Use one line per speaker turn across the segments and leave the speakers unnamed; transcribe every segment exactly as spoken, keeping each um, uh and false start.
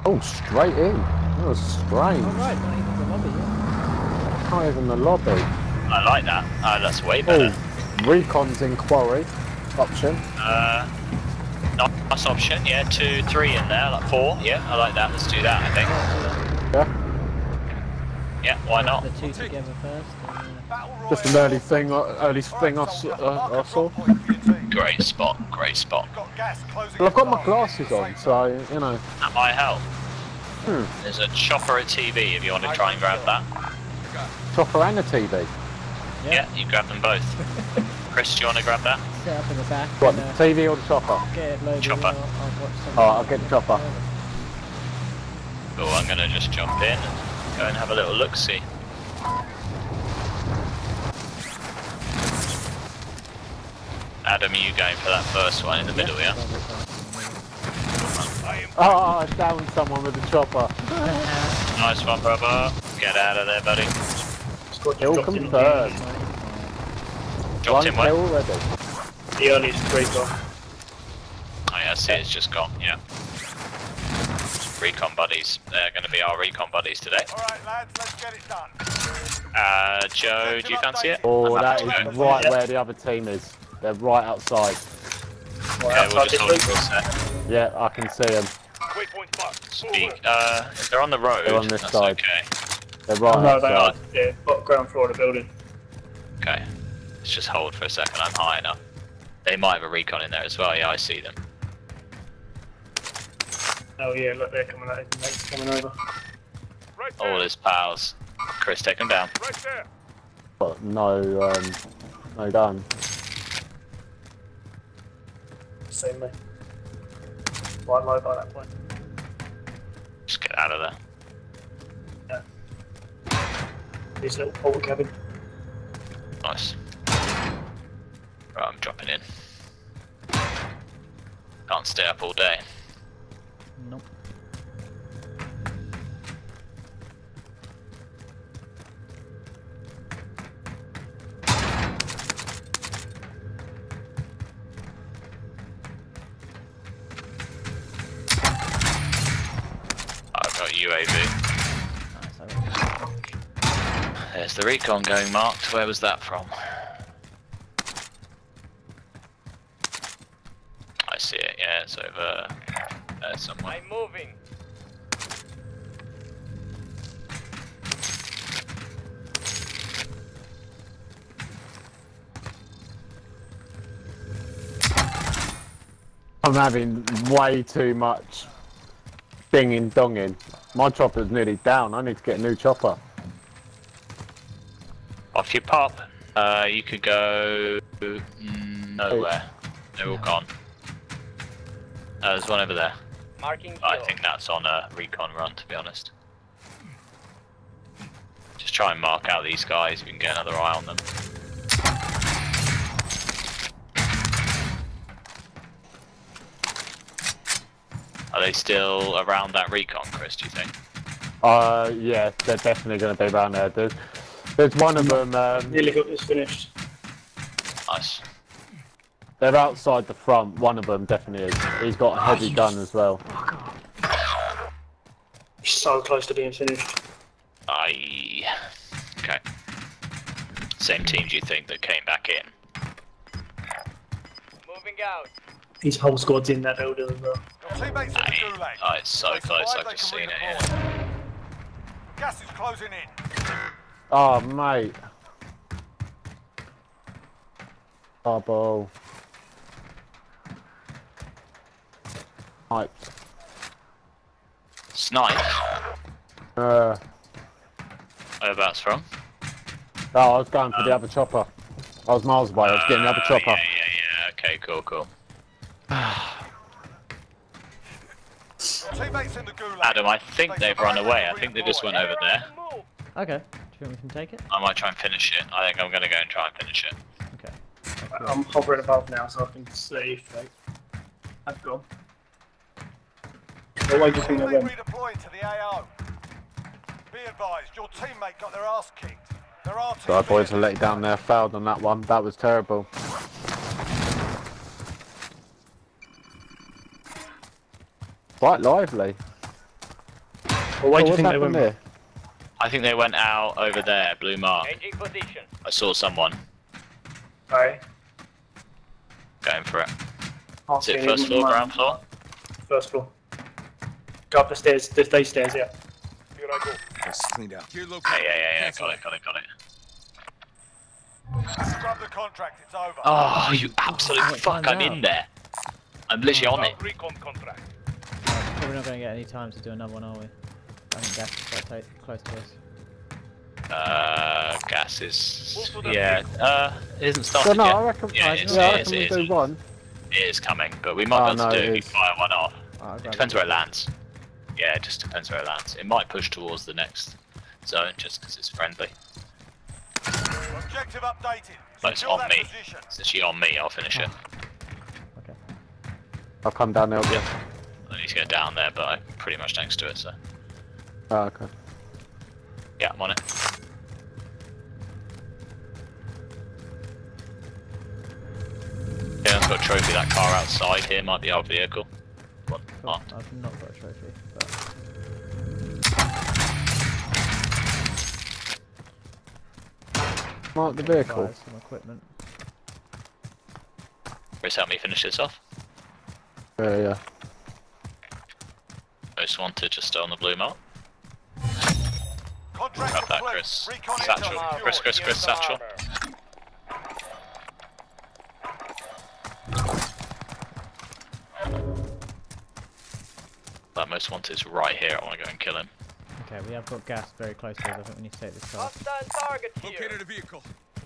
Oh, straight in. That was strange.
Oh, right, not even the lobby yet.
Not even the lobby.
I like that. Oh, that's way better.
Oh, recon's in quarry. Option.
Uh, nice option. Yeah, two, three in there, like four. Yeah, I like that. Let's do that. I think.
Yeah.
Yeah, why not?
The two together first. And, uh...
Just an early thing. Early thing I saw. Uh, I saw.
Great spot. Great spot.
Well, I've got my glasses on, so you know.
That might help.
Hmm.
There's a chopper at T V if you want to try and grab that.
Chopper and a T V.
Yeah,
yeah you grab them both. Chris, do you want to grab that?
Set up in the back.
What,
and, uh,
T V or the chopper?
Get it loaded.
Chopper.
I'll, I'll watch some.
Oh, I'll get the chopper.
Cool, I'm going to just jump in and go and have a little look-see. Adam, are you going for that first one in the middle, yeah?
Oh, I downed someone with the chopper.
Nice one, brother. Get out of there, buddy.
Kill confirmed.
Dropped
One
him where?
kill already.
The earliest recon.
Oh yeah, I see it's just gone, yeah. Recon buddies. They're going to be our recon buddies today.
Alright lads, let's get it done.
Uh, Joe, do you fancy it?
Oh,
I'm
that
happy
is
to go.
right
Yeah.
where the other team is. They're right outside.
Okay, we'll just hold it for a sec.
Yeah, I can see them.
Waypoint marked.
Speak. Uh, they're on the road.
They're on this
That's
side.
okay.
They're right
Oh, no, they are.
outside.
Yeah, got ground floor of the building.
Okay. Let's just hold for a second. I'm high enough. They might have a recon in there as well. Yeah, I see them.
Oh yeah, look, they're coming out. They're coming over.
Right there.
All his pals. Chris, take them down.
Right there.
But no, um, no gun.
Seen me. Quite low by that point.
Just get out of there.
This little portal cabin.
Nice. Right, I'm dropping in. Can't stay up all day.
Nope.
I've got U A V.
Nice, I
There's the recon going marked. Where was that from? I see it, yeah, it's over there somewhere.
I'm moving.
I'm having way too much dinging donging. My chopper's nearly down. I need to get a new chopper.
Off you pop. Uh, you could go mm, nowhere. They're all gone. Uh, there's one over there.
Marking
I
kill.
think that's on a recon run, to be honest. Just try and mark out these guys. We can get another eye on them. Are they still around that recon, Chris, do you think?
Uh, yeah, they're definitely going to be around there. There's, there's one of them, um,
Nearly got this finished.
Nice.
they're outside the front. One of them definitely is. He's got a heavy gun as well.
So close to being finished.
Aye. Okay. Same team, do you think, that came back in?
Moving out.
His whole squad's in that building as well.
Your teammates in the
Aye.
gulag.
Oh, it's so
They
close,
survive,
I've
they
just
can
seen it
redeploy.
here.
Gas is closing in.
Oh, mate. Double. Right.
Snipe?
Uh,
Whereabouts from?
oh, I was going for the other chopper. I was miles away. I was getting the other
Uh,
chopper.
Yeah, yeah, yeah. Okay, cool, cool.
Your teammates in the gulag.
Adam, I think
They
they've run
survive,
away.
they
I
can
think they just
redeploy.
went over there.
Okay. Do you want me to take it?
I might try and finish it. I think I'm going to go and try and finish it.
Okay.
I'm hovering above now so I can see if they have gone. What way do you think they
Teammate
went?
redeploying to the A O. Be advised, your teammate got their ass kicked. There are
Sorry, boys, I let you down there. Failed on that one. That was terrible. Quite lively.
Well, why
Oh,
do you
what's
think they
happened
went?
there?
I think they went out over there, blue mark. I saw someone
Alright.
going for it.
Can't
Is
see
it
any
first
of them.
floor, ground floor?
First floor. Go up the stairs, the those stairs, yeah.
Here I go.
It's cleaned out.
Gear
Yeah,
located.
yeah, yeah, yeah, got it, got it, got it.
Scrub the contract, it's over.
Oh, you absolute
Oh, it
fuck,
timed
I'm
out.
in there. I'm literally on it.
Recon contract.
Probably not going to get any time to do another one, are we? I think gas is quite tight, close to us.
Uh, gas is... Yeah, uh, it isn't
So
started
no,
yet.
I reckon,
Yeah,
yeah,
it is,
I
it
reckon
is,
we
it
do
is.
one.
It is coming, but we might
Oh,
be able
no,
to
it
do it if we
is.
fire one off.
Alright, I'll
It
grab
depends
it.
where it lands. Yeah, it just depends where it lands. It might push towards the next zone just because it's friendly.
Objective updated.
But it's
Secure
on
that
me.
position.
It's actually on me, I'll finish it.
Okay.
I'll come down there. Yeah.
I need to get down there, but I'm pretty much next to it, so...
Oh, okay.
Yeah, I'm on it. Yeah, I've got a trophy. That car outside here might be our vehicle. One
Cool.
marked.
I've not got a trophy, but
Mark the vehicle.
buy some equipment.
Chris, help me finish this off.
Yeah, yeah.
Most wanted just on the blue mark.
Contract
Grab that,
complete.
Chris.
Recon
Satchel.
intel
Chris, Chris, Chris,
secured.
satchel. That most wanted is right here. I want to go and kill him.
Okay, we have got gas very close to us. I think we need to take this car.
Located a vehicle.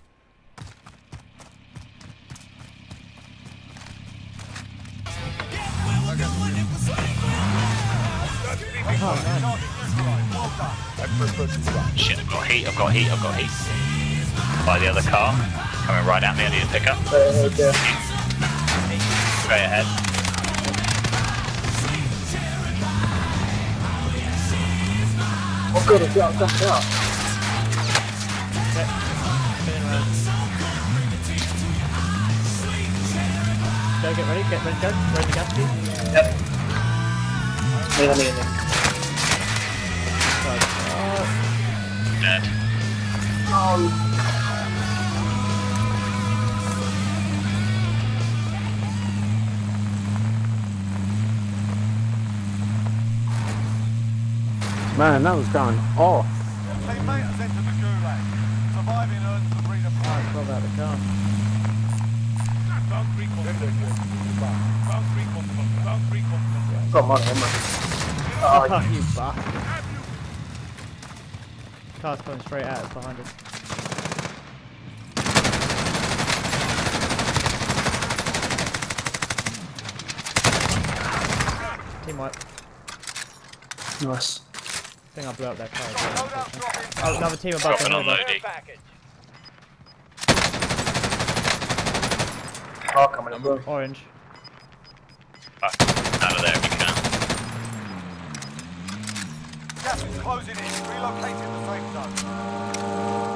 Shit, I've got heat, I've got heat, I've got heat. By the other car. Coming right at me, I need to pick up.
Uh, yeah.
Straight ahead.
Oh god, I've got that out.
Okay. Spinning around. Go, get ready, get ready, go. Ready to gas, please.
Yep. Me, me, me.
Right. Uh,
Dead.
Oh.
Man, that was going off.
Your teammate has entered the gulag. Surviving earns the breeder
Alright,
prize.
grab out the car.
Found recon. Found recon. Found recon.
Got money on me.
Oh,
Oh,
you bastard. Car's coming straight at us behind us. Team wipe.
nice.
I think I blew up their car as well.
Loadout
unfortunately.
drop in.
Oh, another team above
Dropping on
them.
Lodi.
Car coming as well.
Orange.
Back out of there if you can.
Gas is closing in. Relocating the safe zone.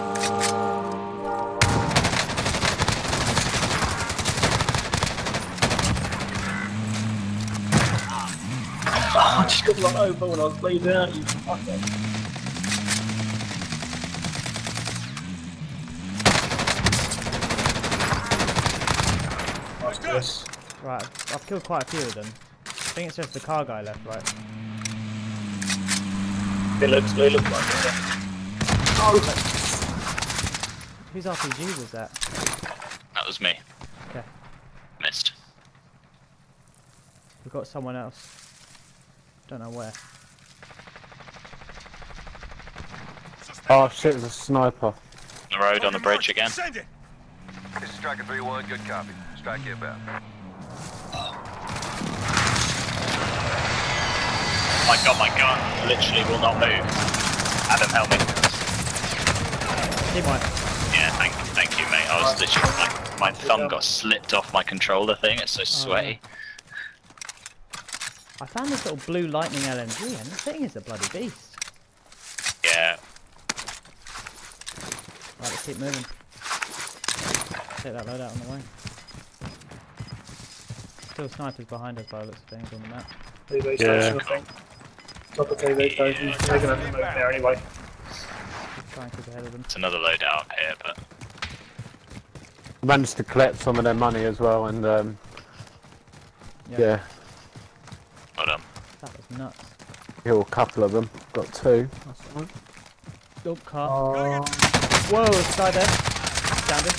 Oh, I just got run over when I was bleeding out, you fucker. Nice, Chris.
Right, I've killed quite a few of them. I think it's just the car guy left, right?
It looks, it looks like it. Oh,
Whose R P G was that?
That was me.
Okay,
Missed.
we've got someone else. Don't know where.
Oh shit, there's a sniper.
The road on the bridge again.
Send it.
This is Striker three one, good copy. Strike inbound.
My god, my gun literally will not move. Adam, help me.
Team wipe.
Yeah, thank, thank you, mate. I was literally, my, my thumb got slipped off my controller thing. It's so sweaty.
I found this little blue lightning L M G and this thing is a bloody beast.
Yeah.
Right, let's keep moving. Take that load out on the way. Still snipers behind us by the looks of things on the map.
Three-way
Yeah.
station, I think. Top of T V station. They're gonna have to move there anyway.
Just try and keep ahead of them.
It's another loadout up here, but
I managed to collect some of their money as well, and um,
Yep.
yeah,
well done.
That was nuts.
kill a couple of them. Got two. That's all right.
Oh, car.
Oh,
Whoa, side there. Standing.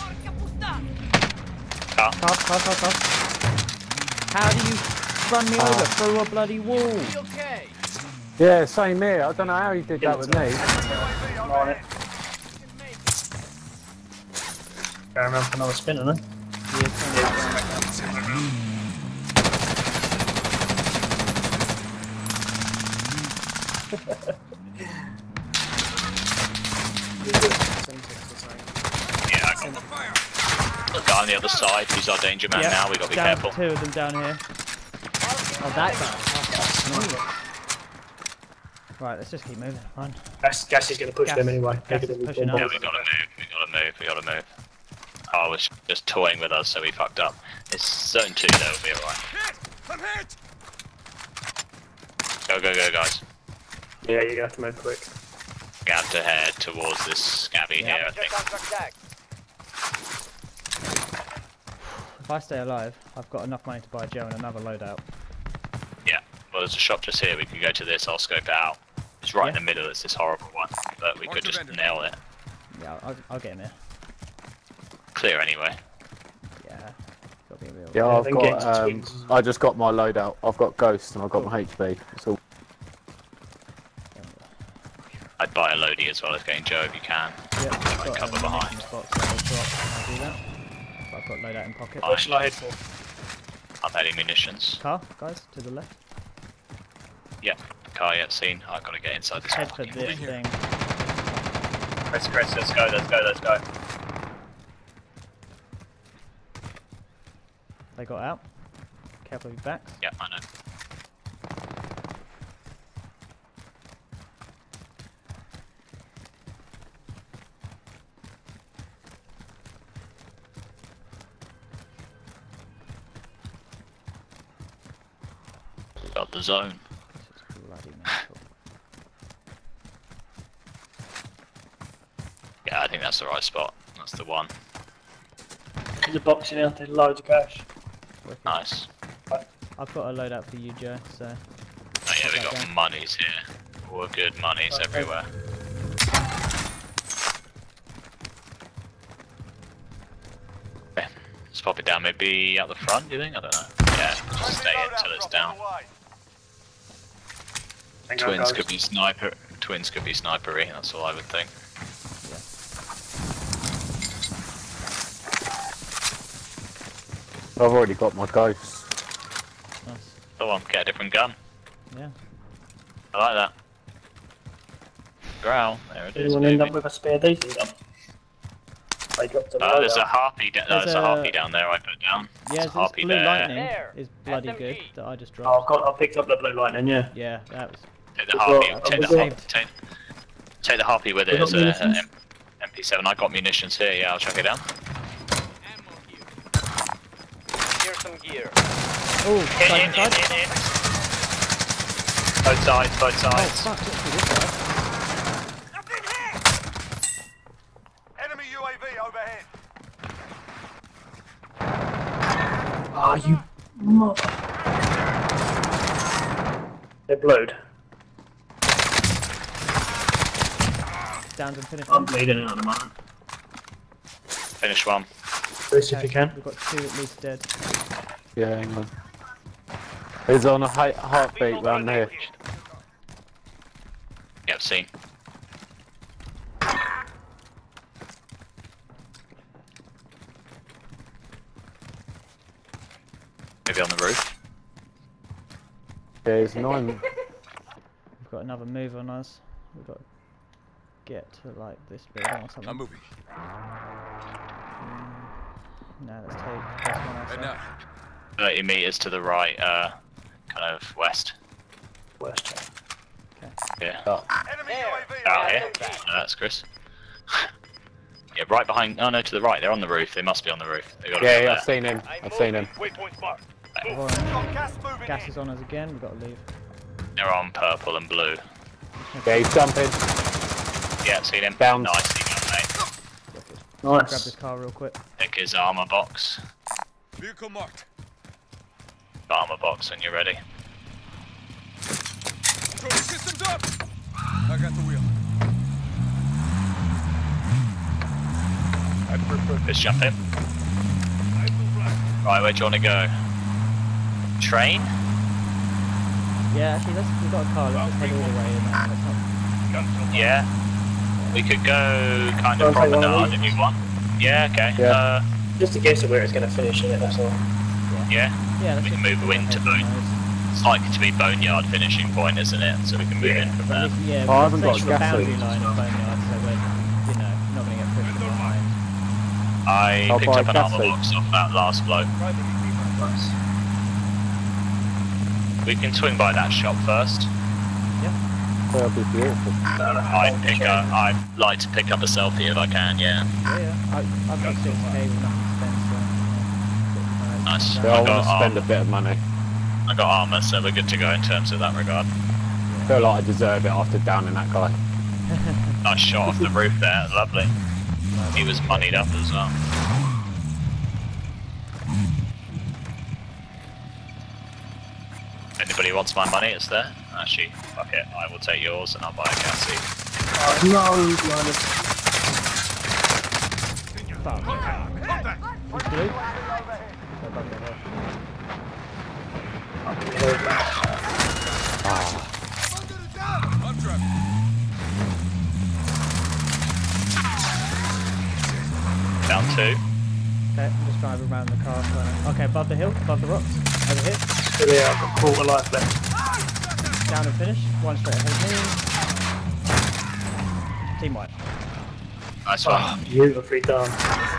Car.
Car, car, car, car. How do you run me over through a bloody wall?
Yeah, same here. I don't know how he did that with me.
I'm on it. Going around for another spin, isn't it?
Yeah, I got the guy on the other side who's our danger man
Yep.
now, we gotta be
Down
careful.
two of them down here. Oh, that guy. Right, let's just keep moving. Run.
Gas, gas is going to push
Gas-
them anyway.
gas
They're
is
gonna be
pushing
bombed.
Yeah, we gotta move, we gotta move, we gotta move. Oh, I was just toying with us, so we fucked up. It's zone two, though, we'll be alright.
I'm hit!
Go, go, go, guys.
Yeah, you're going to have to move quick.
We have to head towards this scabby here, I think.
If I stay alive, I've got enough money to buy Joe and another loadout.
Yeah, well, there's a shop just here, we can go to this, I'll scope it out. It's right in
Yeah.
the middle, it's this horrible one, but we
Mark
could
the
just
vendor.
nail it.
Yeah, I'll, I'll get him here.
Clear anyway.
Yeah. Gotta be real.
Yeah, I've
then get
got.
to
Um,
twins.
I just got my loadout. I've got Ghost and I've got my H B. It's all.
I'd buy a loadie as well as getting Joe if you can.
Yep, I've got
cover
a
behind.
munitions box that will drop when I do that. But I've got loadout in pocket.
Fine.
What should I head for?
I'm heading munitions.
Car, guys, to the left.
Yep, car yet seen. I've got to get inside this
Head for
fucking
this
thing.
thing.
Chris, Chris, let's go, let's go, let's go.
They got out. Careful of your backs.
Yeah, I know. Got the zone.
This is bloody mental.
Yeah, I think that's the right spot. That's the one.
There's a box in here, there's loads of cash.
Wicked.
Nice.
I've got a loadout for you, Joe, so...
Oh yeah, we
that
got
down.
monies here. All good monies
Okay.
everywhere. Okay, let's pop it down maybe out the front, do you think? I don't know. Yeah, just stay in until it's down.
Hang on,
Twins
guys.
could be sniper. Twins could be snipery. That's all I would think.
I've already got my Ghost.
Nice.
Go on, get a different gun.
Yeah.
I like that. Growl. There it is.
Anyone end
baby.
up with a spare diesel gun? They got the
Oh, there's a
loadout.
harpy. Da- no,
There's
there's a
a-
harpy down there. I put down.
Yeah,
There's a
this
harpy
blue
there.
lightning
There.
is bloody
S M
good
G.
that I just
Oh,
dropped.
I've got, I picked up the blue lightning, yeah.
Yeah, that was...
Take the
We've
harpy.
got-
Take
we've
the,
got-
take, take the harpy with it
We've
as
got
a,
munitions?
a M P seven. I got munitions here. Yeah, I'll chuck it down.
Here's some gear.
Oh,
In,
side
in,
to
in,
side.
in, in. Both sides. Both
Oh,
sides.
fuck, let's do this side.
Enemy U A V overhead.
Ah, you mother. They're blowed.
Down and finish
I'm
one.
bleeding out at the moment.
Finish one.
Bruce, if you can.
We've got two at least dead.
Yeah, hang on. He's on a hi- heartbeat round here.
Yep, seen. Maybe on the roof.
Yeah, he's nine.
We've got another move on us. We've got to get to like this building or something.
I'm moving.
No, let's take this one
Heading
outside.
out.
thirty meters to the right, uh, kind of west.
West.
Yeah.
Enemy U A V
Out here.
overhead.
No, that's Chris. Yeah, right behind. Oh no, to the right. They're on the roof. They must be on the roof. They got to
Yeah,
be
yeah,
up
I've seen him. I've seen him.
Waypoint spot.
Orange.
Got gas moving
Gas
in.
is on us again. We've got to leave.
They're on purple and blue.
Yeah, he's jumping.
Yeah, seen him.
Down.
Nicely done, mate.
Grab
Nice.
this car real quick.
Pick his armor box.
Vehicle marked.
Armor box when you're ready.
Control systems up. I got the wheel.
Let's jump in. Right, where do you want to go? Train?
Yeah, actually, let's, we've got a car. Let's just head all the way in there. Let's not...
Yeah. We could go kind of
Wanna take one of
promenade
these?
if you want. Yeah, okay.
Yeah.
Uh,
Just a guess of where it's going to finish in it, that's all.
yeah.
Yeah, let's
We can
just
move
head
into
on
Bone.
those.
It's likely to be Boneyard finishing point, isn't it? So we can move in from
But
there.
we- Yeah,
Oh, I
we're
haven't got a
the
gas
boundary
leak.
line of Boneyard, so we're, you know, not going to get pushed from behind.
I
I'll
picked
buy
up an
gas
armor
leak.
box off that last bloke.
Nice.
We can swing by that shop first.
That'll be beautiful.
I'd pick up, I'd like to pick up a selfie if I can, yeah.
Yeah, yeah. I, I've got six K with nothing to spend, so... Yeah.
Nice.
Yeah, I
I
want
got
to spend a
armor.
bit of money.
I got armor, so we're good to go in terms of that regard.
I feel like I deserve it after downing that guy.
Nice shot off the roof there, lovely. He was moneyed up as well. Anybody wants my money, it's there. Actually, fuck it, I will take yours and I'll buy a gas seat.
Oh, no, Linus.
Fuck. He's blue? So bugger it off.
I'm driving.
Down two.
Okay, I'm just driving around the car. So... Okay, above the hill, above the rocks. Over here.
Still here, I've got a quarter life left.
Down and finish. One straight ahead of me. Team white.
Nice
Oh,
one.
beautifully done.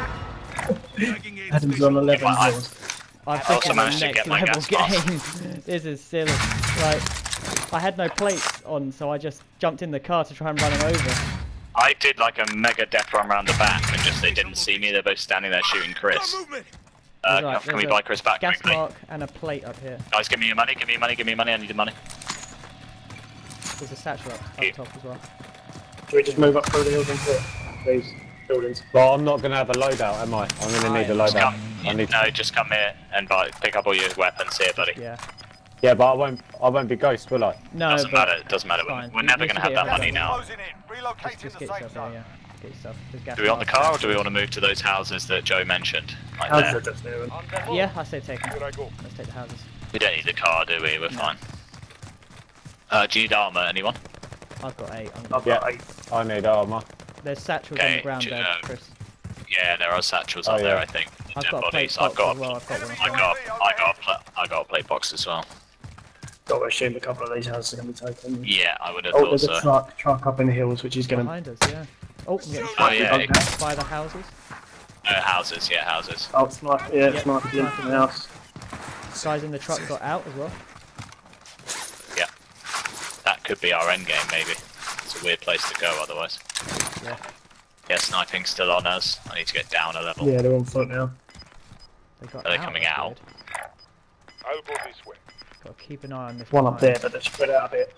Adam's on eleven
I-
kills.
I
I
think
also
it's a
managed to
next
get my
level
gas mask.
game. This is silly. Like, I had no plates on, so I just jumped in the car to try and run him over.
I did like a mega death run around the back and just they didn't see me, they're both standing there shooting Chris.
Movement.
Uh,
Right,
can we
there's
buy
a
Chris back
Gas
quickly?
mark and a plate up here.
Guys, give me your money, give me your money, give me your money, I need the money.
There's a satchel up,
Yeah.
up top as well.
Should we just move up through the hills into these buildings?
Well, I'm not going to have a loadout, am I? I'm going to need a
Just
loadout.
come,
I need
no, just come here and buy, pick up all your weapons here, buddy.
Yeah.
Yeah, but I won't. I won't be ghost, will I?
No,
Doesn't
but
matter, it doesn't matter.
it's
We're,
fine.
we're
You-
never
you
going to
should
have
get
that
your
money
weapons.
now.
Closing in.
just,
Relocating
just
the
get
safe
yourself there,
zone.
yeah. Get yourself. There's gas
Do we want the
marks.
car or do we want to move to those houses that Joe mentioned? Like
How's
there.
that just there?
Yeah, I say take them.
Here I go.
Let's take the houses.
We don't need the car, do we? We're
No.
fine. Uh, do you need armour, anyone?
I've got eight. I'm
I've
gonna...
got eight.
I need armor.
There's satchels on
Okay,
the ground
j-
there,
uh,
Chris.
Yeah, there are satchels
Oh,
up there,
yeah.
I think.
I've
Dead
got a plate
bodies. I've
box
got,
as well. I've got one.
I
as well.
got, I got, a pla- I got a plate box as well.
Got to assume a couple of these houses are going to be taken.
Yeah, I would have
Oh,
thought
there's a
so.
truck, truck up in the hills, which is going to...
Behind us, yeah. Oh, I'm getting
Oh
shot
yeah, it,
by the houses.
uh, houses, yeah, houses.
Oh, sniper, yeah,
Yep,
sniper's in from the house.
Guys in the truck got out as well.
Yeah. That could be our end game, maybe. It's a weird place to go otherwise.
Yeah.
Yeah, sniping's still on us. I need to get down a level.
Yeah, they're on foot now.
They got
Are they
out,
coming
that's
out?
weird.
I'll go this way.
Got to keep an eye on this
One up
behind.
there, but they're spread out a bit.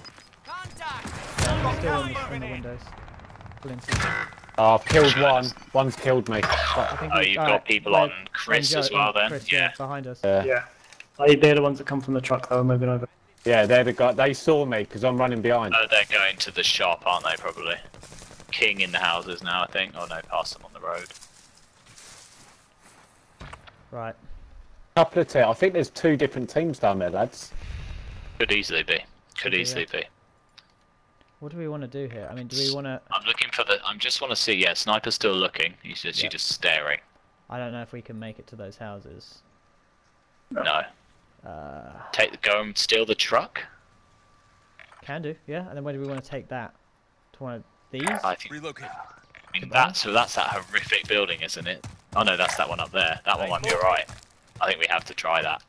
Yeah, still in the, in the windows. Glinting.
Oh, I've killed
Sure.
one. One's killed me.
I think
Oh,
we-
you've
alright,
got people
where-
on Chris
when
as
Joe-
well
on
then?
Chris,
Yeah.
behind us.
Yeah.
Yeah. They, they're the ones that come from the truck, though, moving over.
Yeah, they're the guy. They saw me because I'm running behind.
Oh, they're going to the shop, aren't they, probably? King in the houses now, I think. Oh no, past them on the road.
Right.
Couple of teams. I think there's two different teams down there, lads.
Could easily be. Could
Yeah.
easily be.
What do we want to do here? I mean, do we want to...
I'm looking for the. I just want to see. Yeah, sniper's still looking. He's just.
Yeah.
She's just staring.
I don't know if we can make it to those houses.
No.
Uh,
Take. Go and steal the truck.
can do, yeah. And then where do we want to take that? To one of these?
I think.
Relocate.
I mean, that's so. That's that horrific building, isn't it? Oh no, that's that one up there. That one might be alright. I think we have to try that.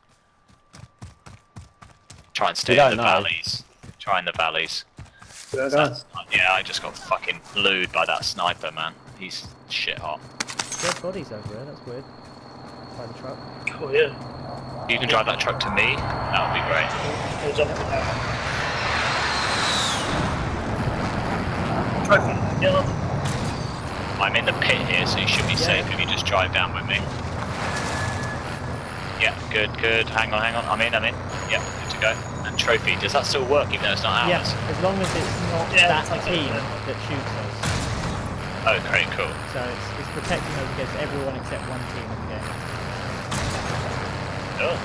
Try and stay
You
in
don't
the
know.
valleys. Try in the valleys.
Yeah,
That's- yeah, I just got fucking blued by that sniper, man. He's shit hot.
Dead bodies over there, that's weird. By the truck.
Oh, yeah.
You can drive that truck to me. That would be great.
Heads up.
I'm in the pit here, so you should be
Yeah.
safe if you just drive down with me. Yeah, good, good. Hang on, hang on. I'm in, I'm in. Yeah, good to go. And trophy, does that still work even though it's not ours?
Yes, as long as it's not
Yeah,
that
that's
team
it.
that shoots us.
Oh, great, cool.
So it's, it's protecting us against everyone except one team in the game.
Oh.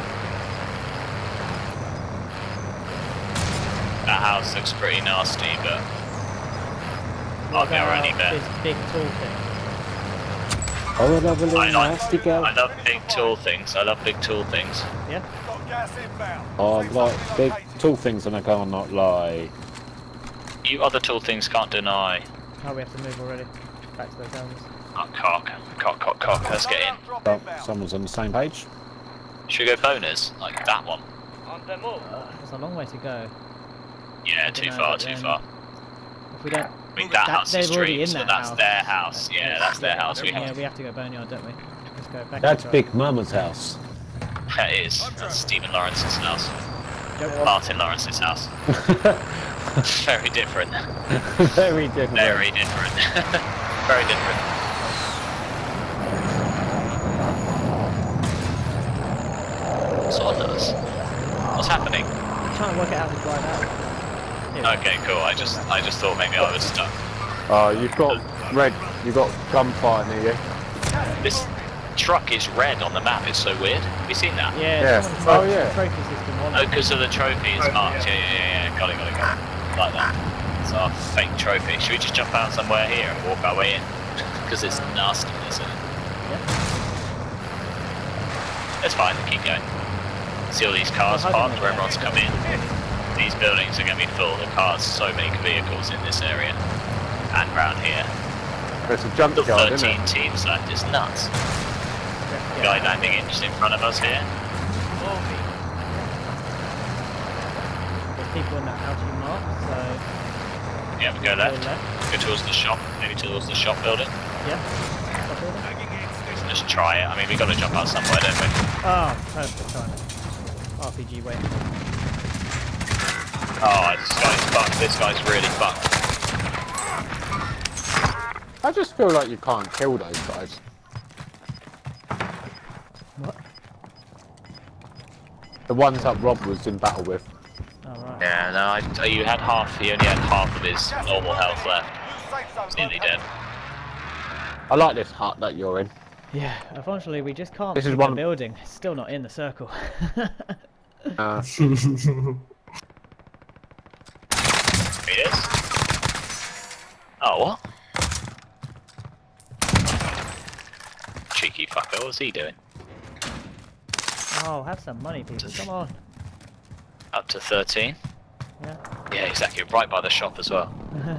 That house looks pretty nasty, but I'll
What
get
about
any bet.
this big tall thing?
Oh, a lovely
I like-
nasty girl.
I love big tall things. I love big tall things.
Yeah?
Got gas inbound.
Oh, I
Safe
like
zone
big
located.
tall things and I cannot lie.
You other tall things can't deny.
Oh, we have to move already. Back to those houses.
Oh, cock, cock, cock, cock. Let's get in.
Drop
Oh,
inbound.
someone's on the same page.
Should we go boners? Like that one?
Uh, there's a long way to go.
Yeah,
I
too
dunno,
far,
but
too
then-
far.
If we don't...
I mean, that,
That-
house is
they're already
dreams,
in
but
that
that's
house.
their house. Yeah, that's their house. We
Yeah,
have
we have to go boneyard, don't we? Let's go back.
That's
to the
Big Mama's house.
That is. That's Stephen Lawrence's house.
Go-
Martin Lawrence's house. Very different.
Very different.
Very different. Very different. What's on us? What's happening?
I'm trying to work out how to drive out. Here we go.
Okay, cool. I just, I just thought maybe I was stuck.
Oh, you've got red. You've got gunfire near you.
This truck is red on the map. It's so weird. Have you seen that?
Yeah,
Yeah.
someone's
Oh,
marked the
yeah.
trophy system on
Oh,
it.
because of the trophy it's marked. Yeah, yeah, yeah, yeah. Got it, got it, got it. Like that. It's our fake trophy. Should we just jump out somewhere here and walk our way in? Because it's nasty, isn't it? It's fine. Keep going. See all these cars
Well,
parked
how
where
do we-
everyone's come in. These buildings are going to be full of cars. So many vehicles in this area and round here.
There's a
The
junkyard, isn't
thirteen
it?
teams left. It's nuts.
Yeah.
Guy landing in just in front of us here.
There's people in that house you marked, so...
Yeah, we go
go
left. Go towards the shop. Maybe towards the shop building.
Yeah. Stop building.
Just try it. I mean, we got to jump out somewhere, don't we?
Oh, perfect timing. R P G waiting.
Oh, this guy's fucked. This guy's really fucked.
I just feel like you can't kill those guys.
What?
The ones that Rob was in battle with.
Oh, right.
Yeah, no, I, you had half. He only had half of his normal health left.
New safe zone
He's nearly
located.
dead.
I like this hut that you're in.
Yeah, unfortunately we just can't
This is
pick
one-
the building. It's still not in the circle.
Uh,
He is. Oh, what? Cheeky fucker, what's he doing?
Oh, have some money, people. Come on.
Up to thirteen?
Yeah.
Yeah, exactly. Right by the shop as well.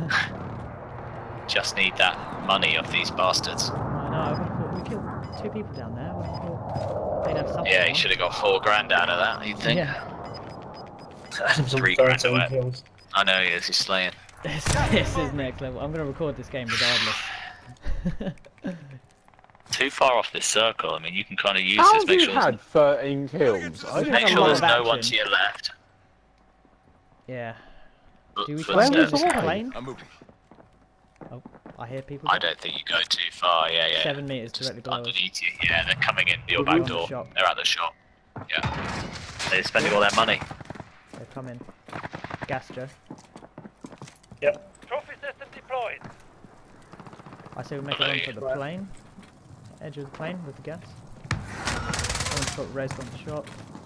Just need that money off these bastards.
I know. I would have thought we killed two people down there. I would have thought they'd have something.
Yeah, he
on.
should have got four grand out of that, you'd think.
Yeah.
Three grand
thirteen
away.
kills.
I know he is, he's slaying.
This, this is next level. I'm gonna record this game regardless.
Too far off this circle, I mean, you can kind of use
how
this.
have
Make
you
sure, there's,
had thirteen kills? I
We've
didn't
make
had a
sure
lot
there's
of
no one to
action.
your left.
Yeah.
Look,
Do we
Where was
footsteps.
the
the
wall?
plane?
I'm moving.
Oh, I hear people.
I don't think you go too far, yeah, yeah.
Seven meters
Just
directly below us.
underneath you. Yeah, they're coming in your
They're
back
on the
door.
shop.
They're at the shop. Yeah. They're spending all their money.
They're coming. Gas, Joe.
Yep.
Trophy system deployed.
I say we make a
Okay.
run for the
Right.
plane. Edge of the plane with the gas. Someone's put res on the shop.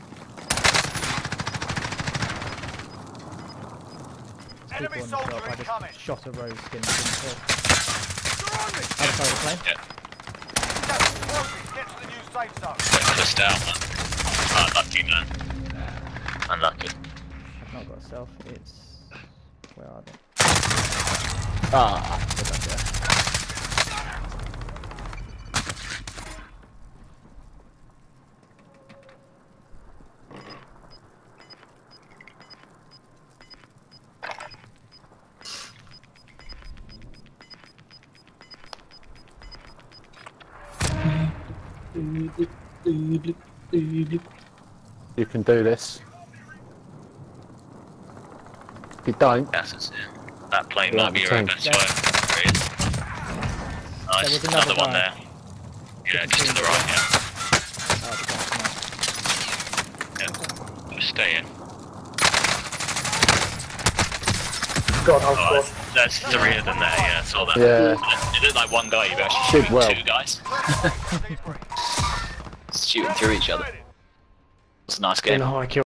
There's
Enemy
people on the
soldier
shop. I
incoming.
just shot a rose skin. Other
You're on me.
side of the plane.
Yeah.
Captain, trophies, get to the new safe zone.
They're pushed out, man. Oh, unlucky, man. Unlucky.
I've not got a self. It's where are they?
Ah,
They're back there.
you can do this. If you don't,
Gas is in. That plane
Yeah,
might be
the
your own
tank.
best way. There he is. Nice.
There was
another,
another
one
guy.
there. Yeah, just to the right, yeah.
Oh, the guy's
yeah. Just stay in.
God, oh,
Oh,
God.
there's three of them there, yeah, I saw that.
Yeah.
It looked like one guy, you actually
Did
shooting
well.
two guys. Shooting through each other. It's a nice game.
Doing a high kill.